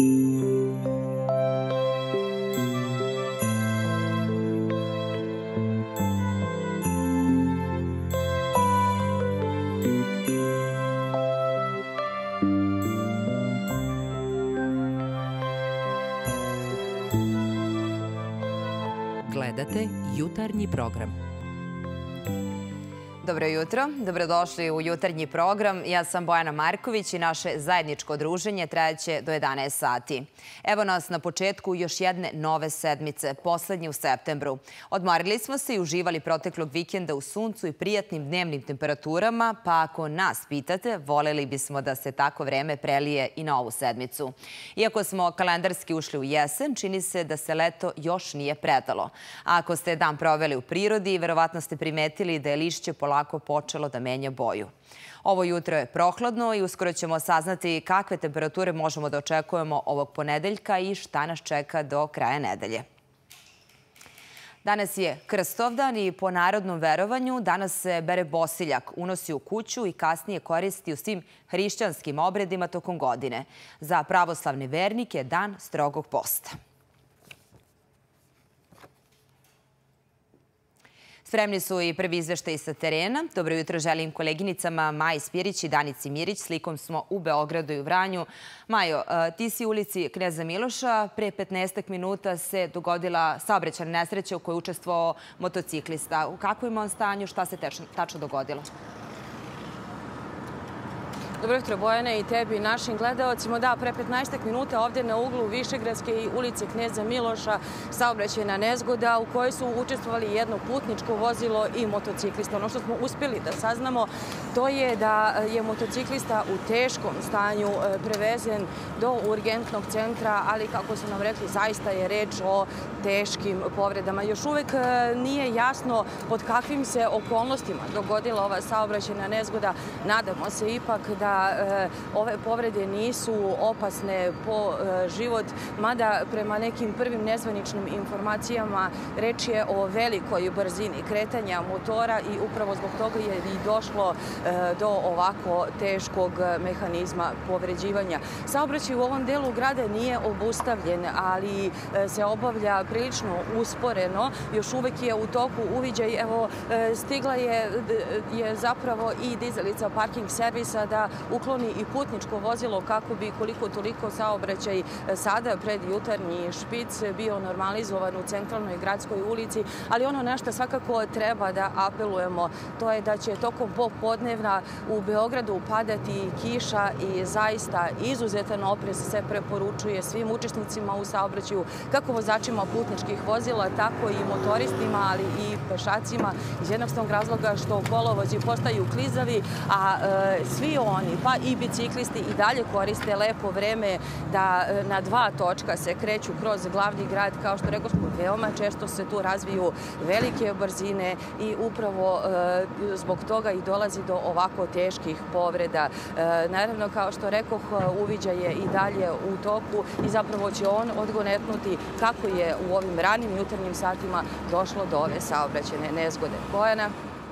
Gledate jutarnji program. Dobro jutro, dobrodošli u jutarnji program. Ja sam Bojana Marković i naše zajedničko druženje trajaće do 11 sati. Evo nas na početku još jedne nove sedmice, poslednje u septembru. Odmorili smo se i uživali proteklog vikenda u suncu i prijatnim dnevnim temperaturama, pa ako nas pitate, voljeli bismo da se tako vreme prelije i na ovu sedmicu. Iako smo kalendarski ušli u jesen, čini se da se leto još nije predalo. A ako ste dan proveli u prirodi, verovatno ste primetili da je lišće polako počelo da menja boju. Ovo jutro je prohladno i uskoro ćemo saznati kakve temperature možemo da očekujemo ovog ponedeljka i šta nas čeka do kraja nedelje. Danas je Krstovdan i po narodnom verovanju danas se bere bosiljak, unosi u kuću i kasnije koristi u svim hrišćanskim obredima tokom godine. Za pravoslavne vernike je dan strogog posta. Spremni su i prvi izveštaji sa terena. Dobro jutro želim koleginicama Maji Spirić i Danici Mirić. Slikom smo u Beogradu i u Vranju. Majo, ti si u ulici Kneza Miloša. Pre 15 minuta se dogodila saobraćajna nesreća u kojoj je učestvovao motociklista. U kakvom je on stanju? Šta se tačno dogodilo? Dobro jutro, Bojane, i tebi i našim gledaocima. Da, pre 15 minuta ovdje na uglu Višegradske i ulice Kneza Miloša saobraćajna nezgoda u kojoj su učestvovali jedno putničko vozilo i motociklista. Ono što smo uspjeli da saznamo to je da je motociklista u teškom stanju prevezen do urgentnog centra, ali kako su nam rekli, zaista je reč o teškim povredama. Još uvek nije jasno pod kakvim se okolnostima dogodila ova saobraćajna nezgoda. Nadamo se ipak da ove povrede nisu opasne po život, mada prema nekim prvim nezvaničnim informacijama reč je o velikoj brzini kretanja motora i upravo zbog toga je i došlo do ovako teškog mehanizma povređivanja. Saobraćaj u ovom delu grada nije obustavljen, ali se obavlja prilično usporeno. Još uvek je u toku uviđaj. Evo, stigla je zapravo i dizalica parking servisa da ukloni i putničko vozilo kako bi koliko toliko saobraćaj sada pred jutarnji špic bio normalizovan u centralnoj gradskoj ulici, ali ono na što svakako treba da apelujemo to je da će tokom popodnevna u Beogradu padati kiša i zaista izuzetan oprez se preporučuje svim učesnicima u saobraćaju, kako vozačima putničkih vozila, tako i motoristima, ali i pešacima, iz jednostavnog razloga što kolovozi postaju klizavi, a svi oni, pa i biciklisti, i dalje koriste lepo vreme da na dva točka se kreću kroz glavni grad. Kao što rekao smo, veoma često se tu razviju velike brzine i upravo zbog toga i dolazi do ovako teških povreda. Naravno, kao što rekoh, uviđaj je i dalje u toku i zapravo će on odgonetnuti kako je u ovim ranim jutarnjim satima došlo do ove saobraćajne nezgode. Bojana?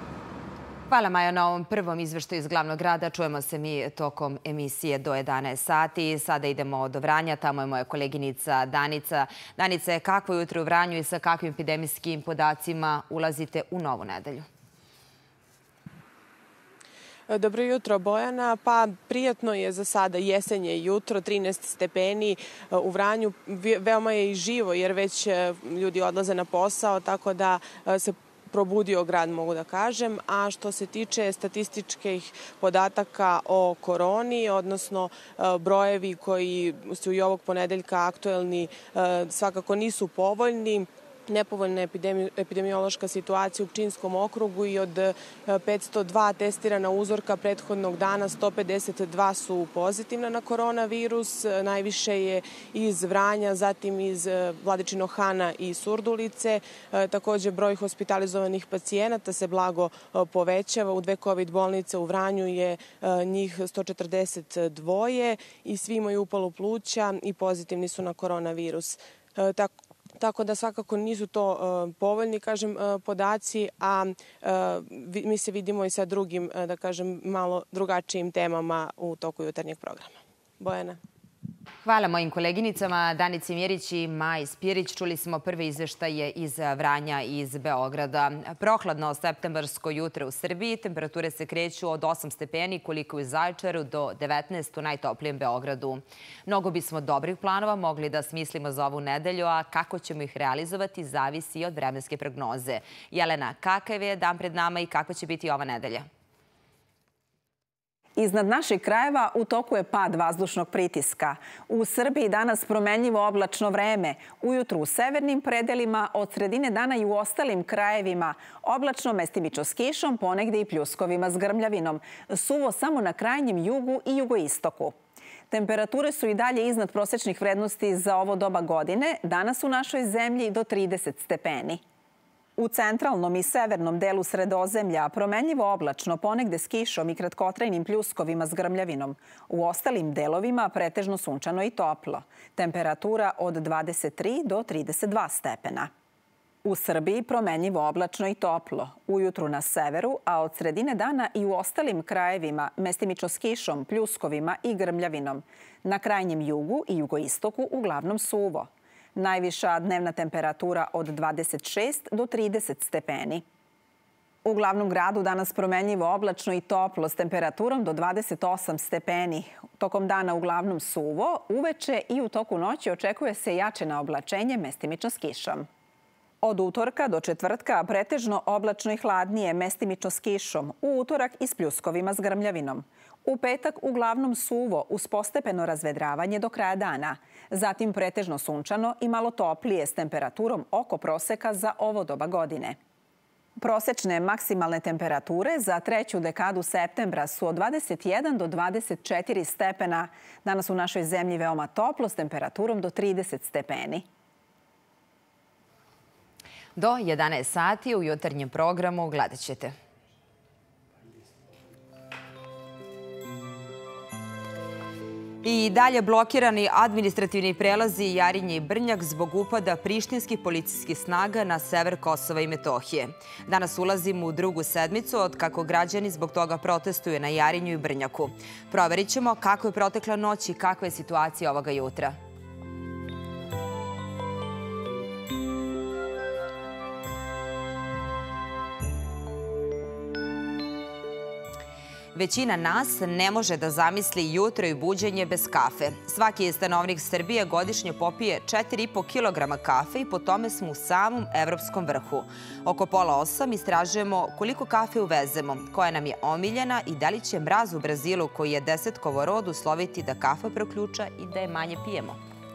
Hvala, Majo, na ovom prvom izveštaju iz glavnog grada. Čujemo se mi tokom emisije do 11 sati. Sada idemo do Vranja. Tamo je moja koleginica Danica. Danice, kakvo je jutro u Vranju i sa kakvim epidemijskim podacima ulazite u novu nedelju? Dobro jutro, Bojana. Pa prijatno je za sada, jesenje jutro, 13 stepeni u Vranju. Veoma je i živo jer već ljudi odlaze na posao, tako da se probudio grad, mogu da kažem. A što se tiče statističkih podataka o koroni, odnosno brojevi koji su i ovog ponedeljka aktuelni, svakako nisu povoljni. Nepovoljna epidemiološka situacija u Pčinjskom okrugu i od 502 testirana uzorka prethodnog dana 152 su pozitivna na koronavirus. Najviše je iz Vranja, zatim iz Vladičinog Hana i Surdulice. Također broj hospitalizovanih pacijenata se blago povećava. U 2 COVID bolnice u Vranju je njih 142 i svi imaju upalu pluća i pozitivni su na koronavirus. Tako da svakako nisu to povoljni, kažem, podaci, a mi se vidimo i sa drugim, da kažem, malo drugačijim temama u toku jutarnjeg programa. Bojana. Hvala mojim koleginicama Danici Mjerić i Maji Spirić. Čuli smo prve izveštaje iz Vranja i iz Beograda. Prohladno septembarsko jutro u Srbiji. Temperature se kreću od 8 stepeni koliko u Zaječaru do 19 u najtoplijem Beogradu. Mnogo bismo dobrih planova mogli da smislimo za ovu nedelju, a kako ćemo ih realizovati zavisi od vremenske prognoze. Jelena, kakav je dan pred nama i kakva će biti ova nedelja? Iznad naših krajeva u toku je pad vazdušnog pritiska. U Srbiji danas promenljivo oblačno vreme. Ujutru u severnim predelima, od sredine dana i u ostalim krajevima. Oblačno, mestimično s kišom, ponegde i pljuskovima s grmljavinom. Suvo samo na krajnjem jugu i jugoistoku. Temperature su i dalje iznad prosečnih vrednosti za ovo doba godine. Danas u našoj zemlji do 30 stepeni. U centralnom i severnom delu Sredozemlja promenljivo oblačno, ponegde s kišom i kratkotrajnim pljuskovima s grmljavinom. U ostalim delovima pretežno sunčano i toplo. Temperatura od 23 do 32 stepena. U Srbiji promenljivo oblačno i toplo. Ujutru na severu, a od sredine dana i u ostalim krajevima mestimično s kišom, pljuskovima i grmljavinom. Na krajnjem jugu i jugoistoku uglavnom suvo. Najviša dnevna temperatura od 26 do 30 stepeni. U glavnom gradu danas promenljivo oblačno i toplo s temperaturom do 28 stepeni. Tokom dana uglavnom suvo, uveče i u toku noći očekuje se jače naoblačenje mestimično s kišom. Od utorka do četvrtka pretežno oblačno i hladnije mestimično s kišom, u utorak i s pljuskovima s grmljavinom. U petak uglavnom suvo uz postepeno razvedravanje do kraja dana. Zatim pretežno sunčano i malo toplije s temperaturom oko proseka za ovo doba godine. Prosečne maksimalne temperature za treću dekadu septembra su od 21 do 24 stepena. Danas u našoj zemlji veoma toplo s temperaturom do 30 stepeni. Do 11 sati u jutarnjem programu gledat ćete. I dalje blokirani administrativni prelazi Jarinje i Brnjak zbog upada prištinskih policijskih snaga na sever Kosova i Metohije. Danas ulazimo u drugu sedmicu od kako građani zbog toga protestuju na Jarinju i Brnjaku. Proverit ćemo kako je protekla noć i kakva je situacija ovoga jutra. Većina nas ne može da zamisli jutro i buđenje bez kafe. Svaki stanovnik Srbije godišnje popije 4,5 kg kafe i po tome smo u samom evropskom vrhu. Oko 7:30 istražujemo koliko kafe uvezemo, koja nam je omiljena i da li će mraz u Brazilu, koji je desetkovo rod, usloviti da kafa proključa i da je manje pijemo.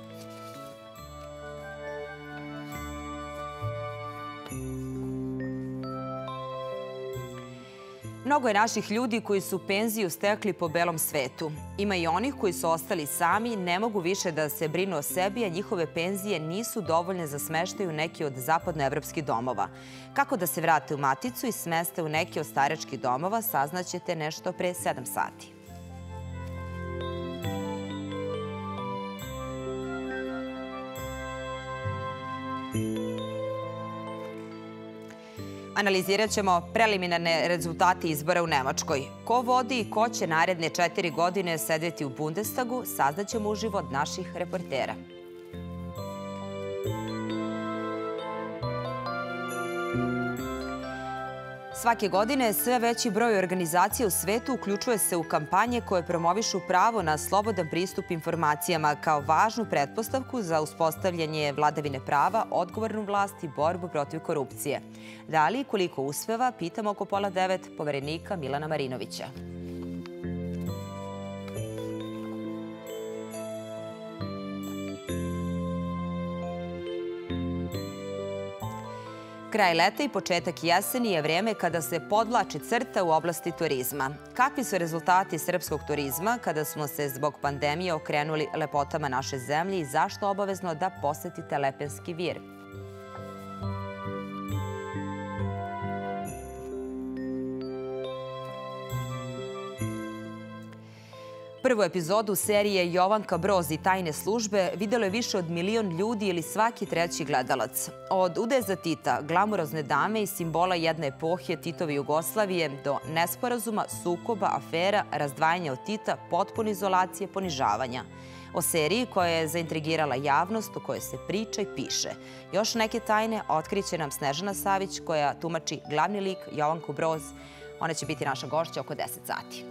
Mnogo je naših ljudi koji su penziju stekli po belom svetu. Ima i onih koji su ostali sami, ne mogu više da se brinu o sebi, a njihove penzije nisu dovoljne za smeštaj u neki od zapadnoevropskih domova. Kako da se vrate u maticu i smeste u neki od staračkih domova, saznaćete nešto pre 7 sati. Analizirat ćemo preliminarne rezultate izbora u Nemačkoj. Ko vodi i ko će naredne 4 godine sedeti u Bundestagu, saznaćemo uživo od naših reportera. Svake godine sve veći broj organizacija u svetu uključuje se u kampanje koje promovišu pravo na slobodan pristup informacijama kao važnu pretpostavku za uspostavljanje vladavine prava, odgovornu vlast i borbu protiv korupcije. Da li i koliko uspeva, pitamo oko 8:30 poverenika Milana Marinovića. Kraj leta i početak jeseni je vrijeme kada se podvlači crta u oblasti turizma. Kakvi su rezultati srpskog turizma kada smo se zbog pandemije okrenuli lepotama naše zemlje i zašto obavezno da posetite Lepenski vir? Prvu epizodu serije Jovanka Broz i tajne službe videlo je više od 1.000.000 ljudi ili svaki treći gledalac. Od udeza Tita, glamurozne dame i simbola jedne epohe Titove Jugoslavije do nesporazuma, sukoba, afera, razdvajanja od Tita, potpune izolacije, ponižavanja. O seriji koja je zaintrigirala javnost, o kojoj se priča i piše. Još neke tajne otkriće nam Snežana Savić, koja tumači glavni lik Jovanku Broz. Ona će biti naša gošća oko 10 sati.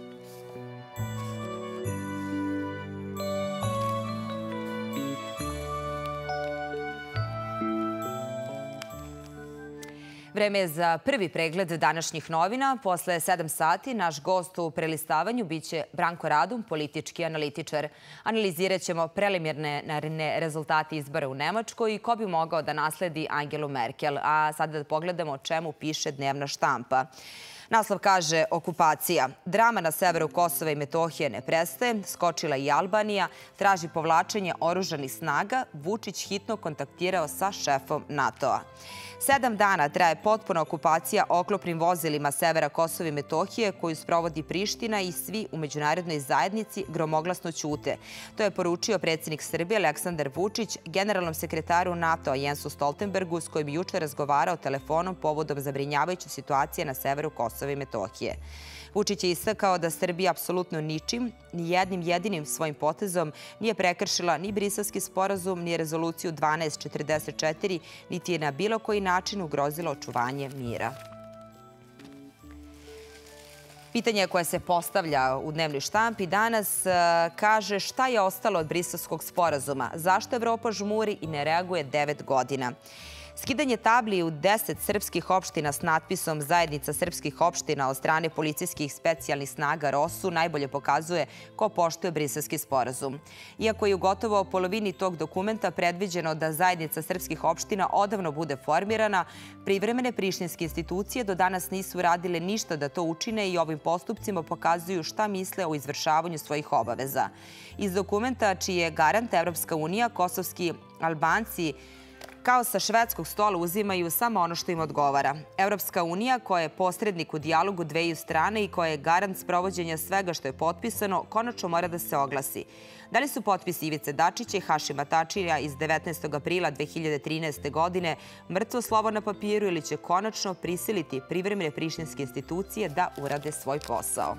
Vreme je za prvi pregled današnjih novina. Posle 7 sati naš gost u prelistavanju biće Branko Radum, politički analitičar. Analizirat ćemo preliminarne rezultate izbora u Nemačkoj i ko bi mogao da nasledi Angelu Merkel. A sada da pogledamo o čemu piše dnevna štampa. Naslov kaže okupacija. Drama na severu Kosova i Metohije ne prestaje. Skočila i Albanija. Traži povlačenje oružanih snaga. Vučić hitno kontaktirao sa šefom NATO-a. 7 dana traje potpuna okupacija oklopnim vozilima severa Kosova i Metohije koju sprovodi Priština i svi u međunarodnoj zajednici gromoglasno ćute. To je poručio predsjednik Srbije Aleksandar Vučić generalnom sekretaru NATO-a Jensu Stoltenbergu s kojim juče razgovarao telefonom povodom zabrinjavajuće situacije na severu Kosova i Metohije. Vučić je istakao da Srbija apsolutno ničim, ni jednim jedinim svojim potezom nije prekršila ni Briselski sporazum, ni rezoluciju 1244, niti je na bilo koji način ugrozila očuvanje mira. Pitanje koje se postavlja u dnevnoj štampi danas kaže šta je ostalo od Briselskog sporazuma, zašto Evropa žmuri i ne reaguje 9 godina. Skidanje tabli u 10 srpskih opština s natpisom Zajednica srpskih opština od strane policijskih specijalnih snaga ROSU najbolje pokazuje ko poštuje Briselski sporazum. Iako je u gotovo polovini tog dokumenta predviđeno da Zajednica srpskih opština odavno bude formirana, privremene prištinske institucije do danas nisu radile ništa da to učine i ovim postupcima pokazuju šta misle o izvršavanju svojih obaveza. Iz dokumenta čiji je garant Evropska unija, kosovski Albanci kao sa švedskog stola uzimaju samo ono što im odgovara. Evropska unija, koja je posrednik u dijalogu dveju strane i koja je garant sprovođenja svega što je potpisano, konačno mora da se oglasi. Da li su potpisi Ivice Dačića i Hašima Tačija iz 19. aprila 2013. godine mrtvo slovo na papiru ili će konačno prisiliti privremene prištinske institucije da urade svoj posao?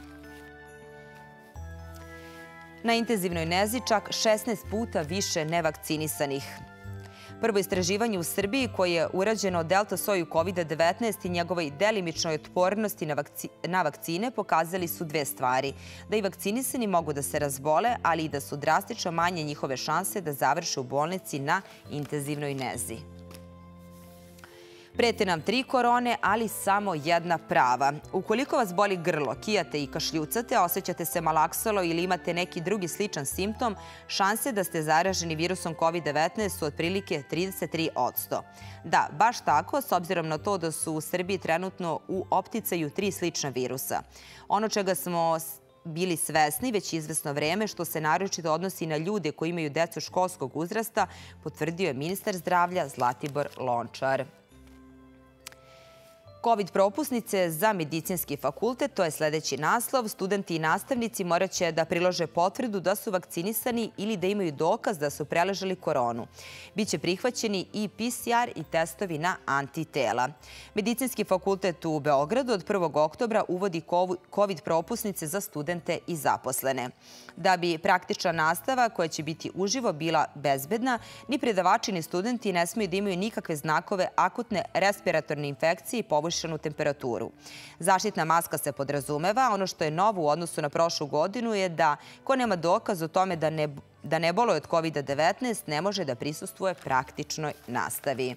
Na intenzivnoj nezi čak 16 puta više nevakcinisanih. Prvo istraživanje u Srbiji koje je urađeno o delta soju COVID-19 i njegovoj delimičnoj otpornosti na vakcine pokazali su dve stvari. Da i vakcinisani mogu da se razbole, ali i da su drastično manje njihove šanse da završe u bolnici na intenzivnoj nezi. Prete nam 3 korone, ali samo jedna prava. Ukoliko vas boli grlo, kijate i kašljucate, osjećate se malaksalo ili imate neki drugi sličan simptom, šanse da ste zaraženi virusom COVID-19 su otprilike 33%. Da, baš tako, s obzirom na to da su u Srbiji trenutno u opticaju 3 slična virusa. Ono čega smo bili svesni već izvesno vreme, što se naročito odnosi na ljude koji imaju decu školskog uzrasta, potvrdio je ministar zdravlja Zlatibor Lončar. COVID propusnice za medicinski fakultet, to je sledeći naslov. Studenti i nastavnici morat će da prilože potvrdu da su vakcinisani ili da imaju dokaz da su preležali koronu. Biće prihvaćeni i PCR i testovi na antitela. Medicinski fakultet u Beogradu od 1. oktobra uvodi COVID propusnice za studente i zaposlene. Da bi praktična nastava, koja će biti uživo, bila bezbedna, ni predavači ni studenti ne smiju da imaju nikakve znakove akutne respiratorne infekcije i povišenu temperaturu. Zaštitna maska se podrazumeva. Ono što je novo u odnosu na prošlu godinu je da ko nema dokaz o tome da ne boluje od COVID-19 ne može da prisustvuje praktičnoj nastavi.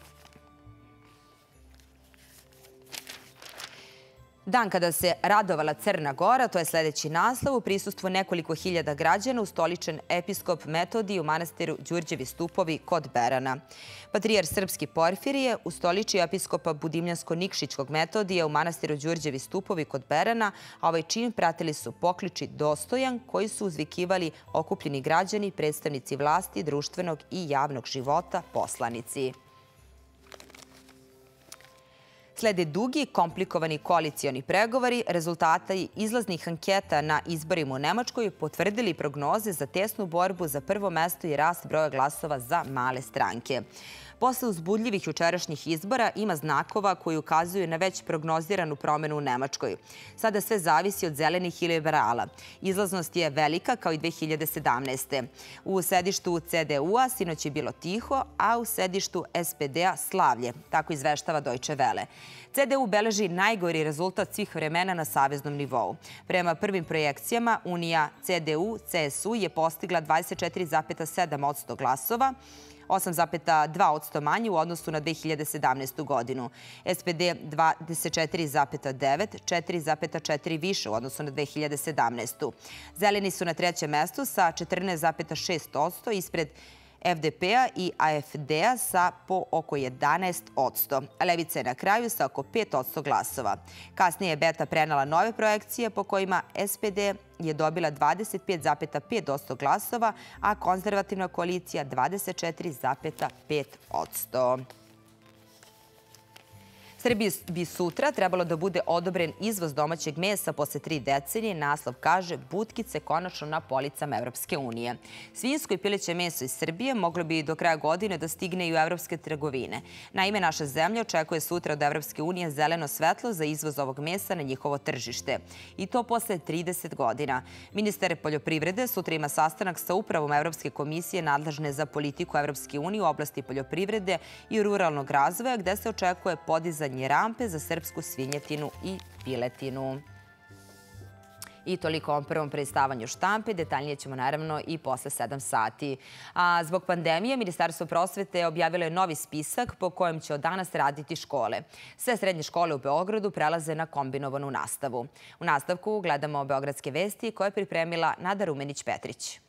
Dan kada se radovala Crna Gora, to je sledeći naslov, u prisustvu nekoliko hiljada građana ustoličen episkop Metodij u manastiru Đurđevi stupovi kod Berana. Patrijar srpski Porfirije ustoličio episkopa Budimljansko-Nikšićkog Metodija u manastiru Đurđevi stupovi kod Berana, a ovaj čin pratili su pokliči dostojan koji su uzvikivali okupljeni građani, predstavnici vlasti, društvenog i javnog života, poslanici. Slede dugi, komplikovani koalicioni pregovori, rezultati izlaznih anketa na izborima u Nemačkoj potvrdili prognoze za tesnu borbu za prvo mesto i rast broja glasova za male stranke. Posle uzbudljivih jučerašnjih izbora ima znakova koji ukazuju na već prognoziranu promenu u Nemačkoj. Sada sve zavisi od zelenih i liberala. Izlaznost je velika kao i 2017. U sedištu CDU-a sinoć je bilo tiho, a u sedištu SPD-a slavlje, tako izveštava Deutsche Welle. CDU beleži najgori rezultat svih vremena na saveznom nivou. Prema prvim projekcijama, Unija CDU-CSU je postigla 24,7% glasova, 8,2% manje u odnosu na 2017. godinu. SPD 24,9%, 4,4% više u odnosu na 2017. Zeleni su na trećem mestu sa 14,6% ispred FDP-a i AFD-a sa po oko 11%. Levica je na kraju sa oko 5% glasova. Kasnije je Beta prenala nove projekcije po kojima SPD je dobila 25,5% glasova, a konzervativna koalicija 24,5%. Srbiji bi sutra trebalo da bude odobren izvoz domaćeg mesa posle 3 decenije. Naslov kaže butkice konačno na policama Evropske unije. Svinjsko i pileće meso iz Srbije moglo bi do kraja godine da stigne i u evropske trgovine. Naime, naša zemlja očekuje sutra od Evropske unije zeleno svetlo za izvoz ovog mesa na njihovo tržište. I to posle 30 godina. Ministar poljoprivrede sutra ima sastanak sa upravom Evropske komisije nadležne za politiku Evropske unije u oblasti poljoprivrede i ruralnog razvoja, gde se očekuje podizanje rampe za srpsku svinjetinu i piletinu. I toliko o ovom prvom predstavanju štampe. Detaljnije ćemo naravno i posle 7 sati. A zbog pandemije, Ministarstvo prosvete objavilo je novi spisak po kojem će od danas raditi škole. Sve srednje škole u Beogradu prelaze na kombinovanu nastavu. U nastavku gledamo beogradske vesti koje je pripremila Nada Rumenić-Petrić.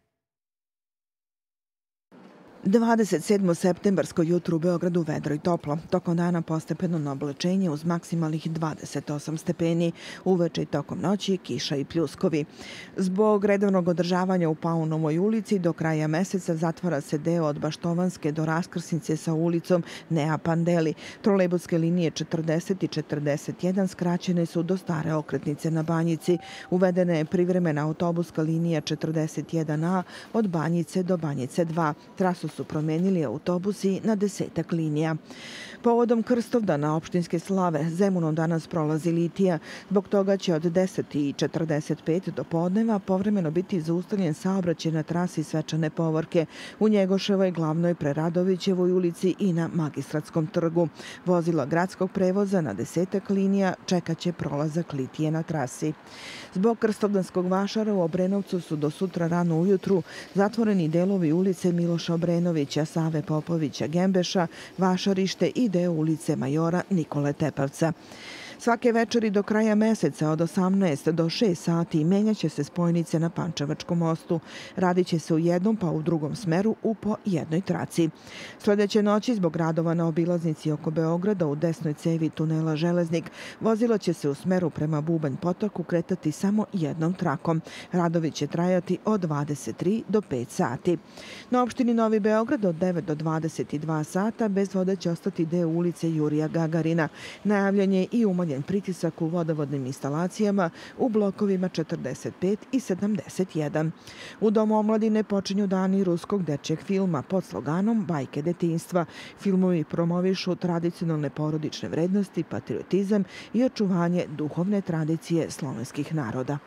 27. septembarsko jutro u Beogradu vedro i toplo. Tokom dana postepeno na oblačenje uz maksimalnih 28 stepeni. Uveče i tokom noći kiša i pljuskovi. Zbog redovnog održavanja u Paunovoj ulici do kraja meseca zatvara se deo od Baštovanske do raskrsnice sa ulicom Nea Pandeli. Trolejbuske linije 40 i 41 skraćene su do stare okretnice na Banjici. Uvedena je privremena autobuska linija 41A od Banjice do Banjice 2. Trasu su promenili autobusi na 10 linija. Povodom Krstovdana opštinske slave Zemunom danas prolazi litija. Zbog toga će od 10:45 do podneva povremeno biti zaustavljen saobraćaj na trasi Svečane povorke u Njegoševoj, Glavnoj, Preradovićevoj ulici i na Magistratskom trgu. Vozila gradskog prevoza na 10 linija čekaće prolazak litije na trasi. Zbog Krstovdanskog vašara u Obrenovcu su do sutra rano ujutru zatvoreni delovi ulice Miloša Obrenovića, Save Popovića, Gembeša, Vašarište i deo ulice Majora Nikole Tepavca. Svake večeri do kraja meseca od 18 do 6 sati menjaće se spojnice na Pančevačkom mostu. Radit će se u jednom pa u drugom smeru u po jednoj traci. Sljedeće noći zbog radova na obilaznici oko Beograda u desnoj cevi tunela Železnik vozilo će se u smeru prema Bubanj Potoku kretati samo jednom trakom. Radovi će trajati od 23 do 5 sati. Na opštini Novi Beograd od 9 do 22 sata bez vode će ostati deo ulice Jurija Gagarina. Najavljen je i umanjen pritisak u vodovodnim instalacijama u blokovima 45 i 71. U Domu omladine počinju dani ruskog dečjeg filma pod sloganom Bajke detinjstva. Filmovi promovišu tradicionalne porodične vrednosti, patriotizam i očuvanje duhovne tradicije slovenskih naroda.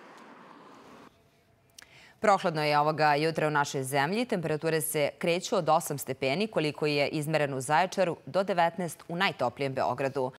Prohladno je ovoga jutra u našoj zemlji. Temperature se kreću od 8 stepeni, koliko je izmereno u Zaječaru, do 19 u najtoplijem Beogradu.